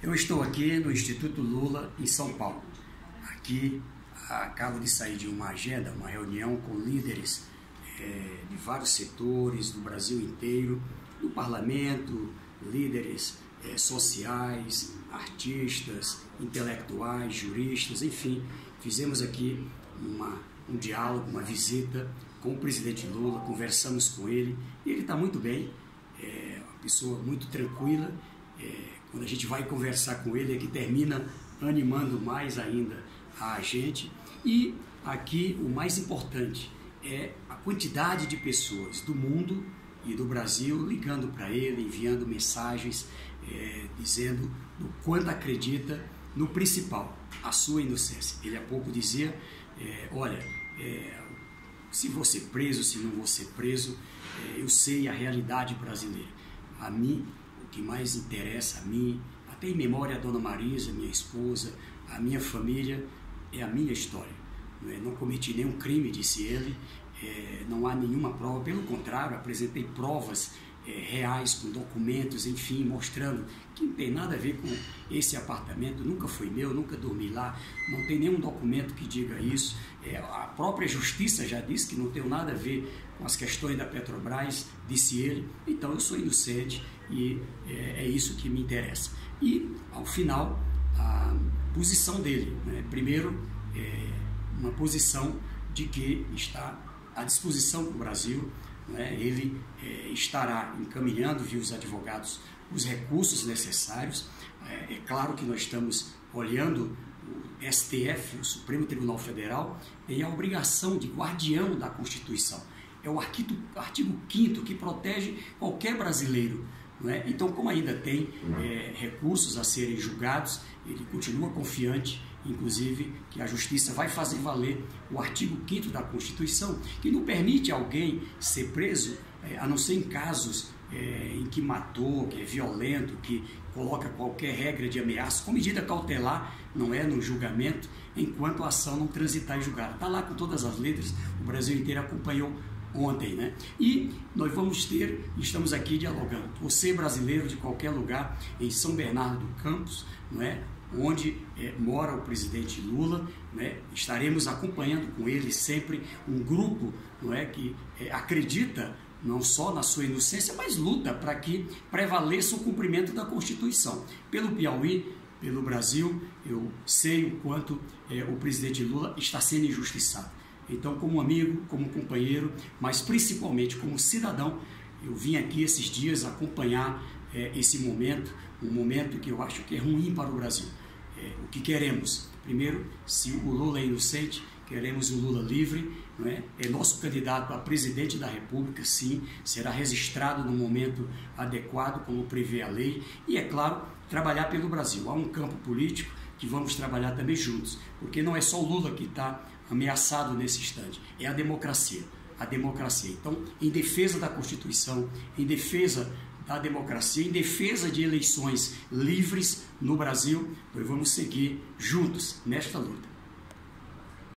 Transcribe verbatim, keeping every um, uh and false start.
Eu estou aqui no Instituto Lula, em São Paulo. Aqui acabo de sair de uma agenda, uma reunião com líderes é, de vários setores do Brasil inteiro, do parlamento, líderes é, sociais, artistas, intelectuais, juristas, enfim. Fizemos aqui uma, um diálogo, uma visita com o presidente Lula, conversamos com ele e ele está muito bem, é uma pessoa muito tranquila. É, quando a gente vai conversar com ele é que termina animando mais ainda a gente. E aqui o mais importante é a quantidade de pessoas do mundo e do Brasil ligando para ele, enviando mensagens, é, dizendo o quanto acredita no principal, a sua inocência. Ele há pouco dizia, é, olha, é, se vou ser preso, se não vou ser preso, é, eu sei a realidade brasileira. A mim, o que mais interessa a mim, até em memória a Dona Marisa, minha esposa, a minha família, é a minha história. Não cometi nenhum crime, disse ele, é, não há nenhuma prova, pelo contrário, apresentei provas é, reais, com documentos, enfim, mostrando que não tem nada a ver com esse apartamento, nunca foi meu, nunca dormi lá, não tem nenhum documento que diga isso. É, a própria justiça já disse que não tem nada a ver com as questões da Petrobras, disse ele, então eu sou inocente e é, é isso que me interessa. E, ao final, a posição dele, né? Primeiro, é, uma posição de que está à disposição do Brasil, né? Ele é, estará encaminhando via os advogados os recursos necessários. É, é claro que nós estamos olhando o S T F, o Supremo Tribunal Federal, tem a obrigação de guardião da Constituição. É o artigo, artigo quinto que protege qualquer brasileiro. Não é? Então, como ainda tem é, recursos a serem julgados, ele continua confiante, inclusive, que a Justiça vai fazer valer o artigo quinto da Constituição, que não permite alguém ser preso, é, a não ser em casos é, em que matou, que é violento, que coloca qualquer regra de ameaça, com medida cautelar, não é no julgamento, enquanto a ação não transitar em julgado. Está lá com todas as letras, o Brasil inteiro acompanhou ontem, né? E nós vamos ter, estamos aqui dialogando, você brasileiro de qualquer lugar, em São Bernardo do Campos, não é? Onde é, mora o presidente Lula, né? Estaremos acompanhando com ele sempre um grupo, não é? Que é, acredita não só na sua inocência, mas luta para que prevaleça o cumprimento da Constituição. Pelo Piauí, pelo Brasil, eu sei o quanto é, o presidente Lula está sendo injustiçado. Então, como amigo, como companheiro, mas principalmente como cidadão, eu vim aqui esses dias acompanhar é, esse momento, um momento que eu acho que é ruim para o Brasil. É, o que queremos? Primeiro, se o Lula é inocente, queremos o Lula livre, não é? É nosso candidato a presidente da República, sim, será registrado no momento adequado, como prevê a lei, e, é claro, trabalhar pelo Brasil. Há um campo político que vamos trabalhar também juntos, porque não é só o Lula que está ameaçado nesse instante, é a democracia, a democracia. Então, em defesa da Constituição, em defesa da democracia, em defesa de eleições livres no Brasil, nós vamos seguir juntos nesta luta.